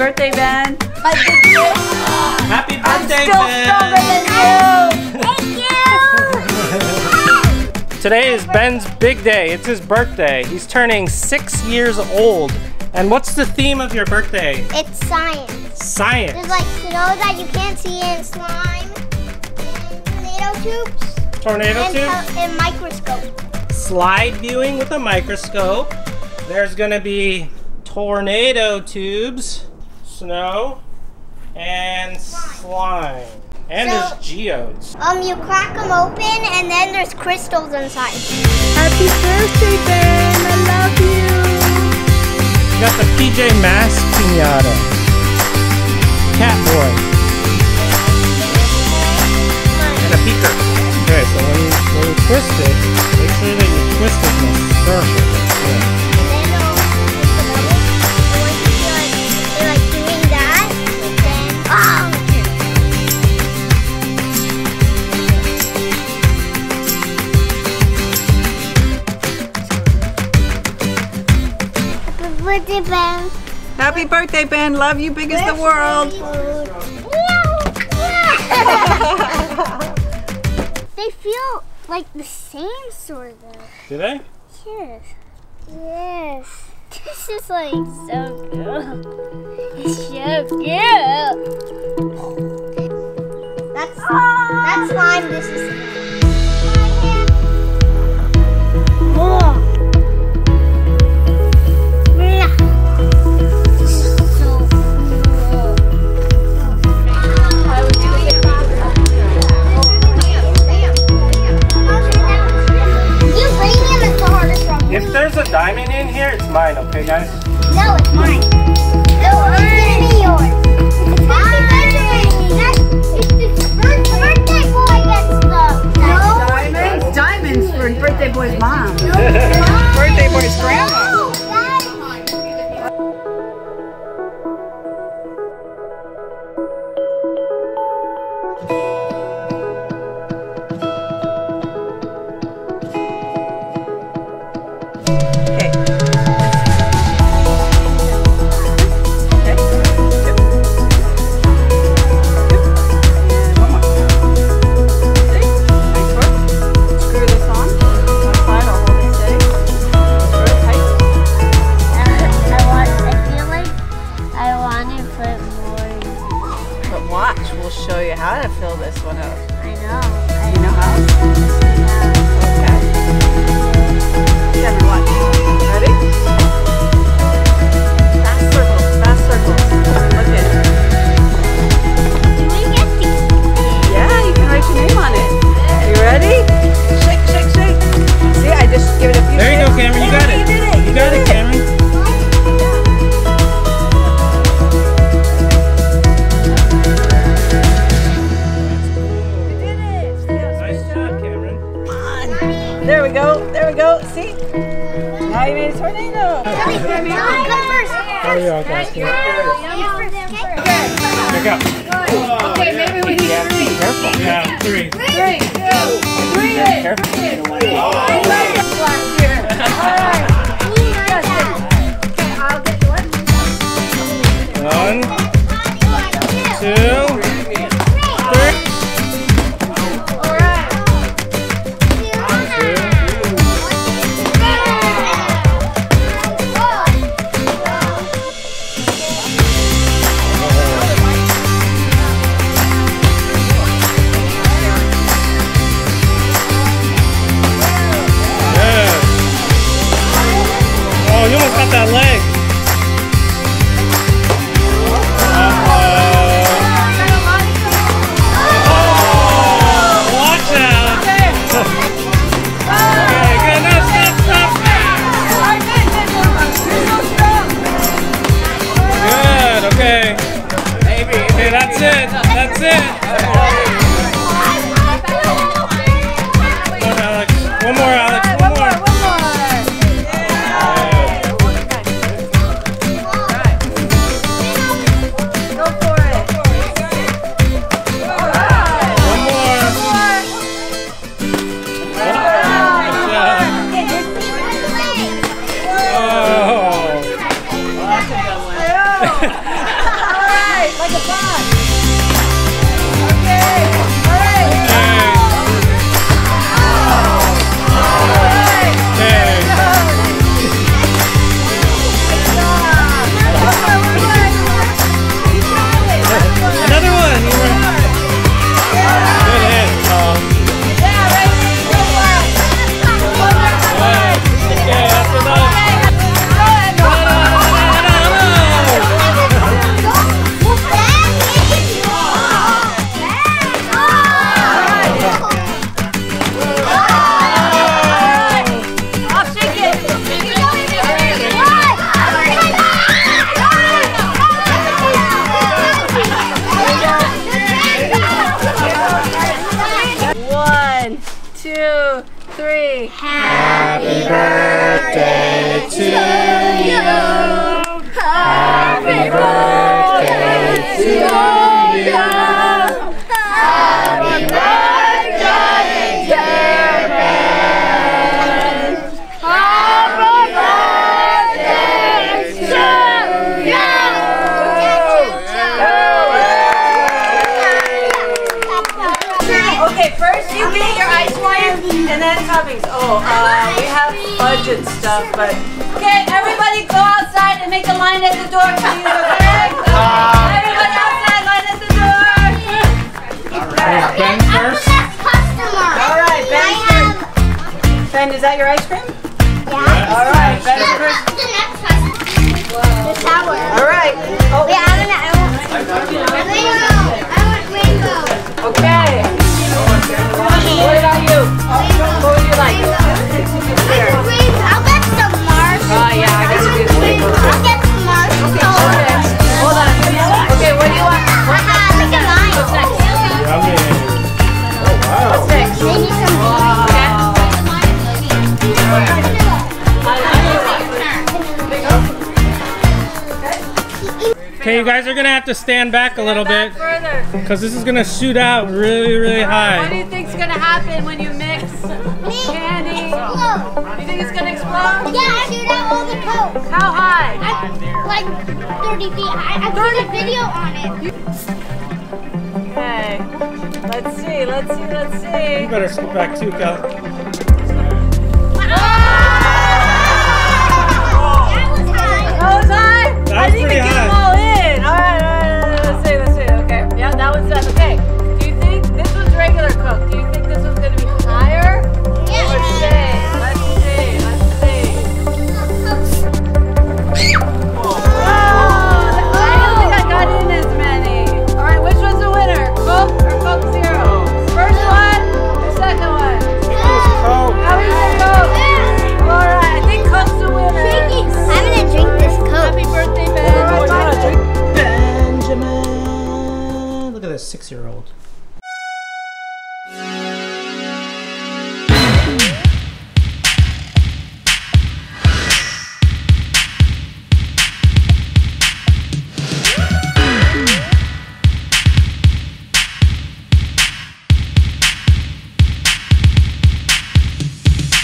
birthday, Ben. My big Happy birthday, I'm still Ben! stronger than you. Thank you. Today is Ben's big day. It's his birthday. He's turning 6 years old. And what's the theme of your birthday? It's science. Science. There's like snow that you can't see in slime, and tornado tubes. Tornado tube? And microscope. Slide viewing with a microscope. There's gonna be tornado tubes, snow, and slime. And So- there's geodes. You crack them open and then there's crystals inside. Happy birthday, Ben. I love you. You got the PJ Masks pinata. Catboy. And a beaker. Okay, so when you twist it, make sure that you twist it in a circle. Yeah. Birthday, Ben. Happy birthday, Ben. Love you, big as the world. They feel like the same sort of. Do they? Yes. Yes. This is like so cool. It's so cool. That's slime. This is slime. Oh. If there's a diamond in here, it's mine, okay guys? No, it's mine. No, it's gonna be yours. It's birthday boy gets the Diamonds for birthday boy's mom. Birthday boy's grandma. We'll show you how to fill this one up. I know. You know how? Okay. Jenna, watch. Ready? Fast circles, fast circles. Look at it. Do we get to? Yeah, you can write your name on it. Are you ready? Shake, shake, shake. See, I just give it a few There you go, shakes. Cameron. You got it. You did it. You got it, Cameron. There we go. There we go. See? Now you made a tornado. Come first. There you go, guys. Here you go. Okay, maybe we need three. Careful. Yeah, three. 3, 2, 3. Careful. I'll get you one. 1, 2, 3. 3. Happy birthday to you. Happy birthday to you. Happy birthday, dear Ben. Happy birthday to you. Okay, first you get your ice wine and then toppings. Oh, we have budget stuff, but okay, everybody go outside and make a line at the door, please. Okay? Everybody outside, line at the door. There's Ben first. All right, Ben first. Ben, is that your ice cream? Yeah. All right, Ben first. The next customer. The tower. All right. Oh, Wait, I want rainbow. okay. What about you? What would you like? Here. I'll get some marshmallows. Oh, yeah, I guess you do. I'll get some marshmallows. Okay, hold on. Okay, what do you want? Look at mine. What's next? Yummy. What's next? They need some Okay, you guys are gonna have to stand back a little bit Further. because this is gonna shoot out really, really What do high. you think's gonna happen when you mix candy? explode. You think it's gonna explode? Yeah, I shoot out all the coke. How high? Like 30 feet high. I've seen a video on it. Okay. Let's see, let's see, let's see. You better scoot back too, Cal. That was high. That was high? That I was didn't even pretty get them high. all in. All right. Let's see. Okay. Yeah, that one's done. Okay. Do you think this one's regular Coke? Do you think this one's gonna be higher? Yeah. Let's see. Oh, I don't think I got in as many. All right, which one's the winner? Coke or Coke Zero? First one or second one? Coke. How is it Coke? All right, I think Coke's the winner. I'm gonna drink this coke. Happy birthday, Ben. Benjamin. Look at this 6-year-old.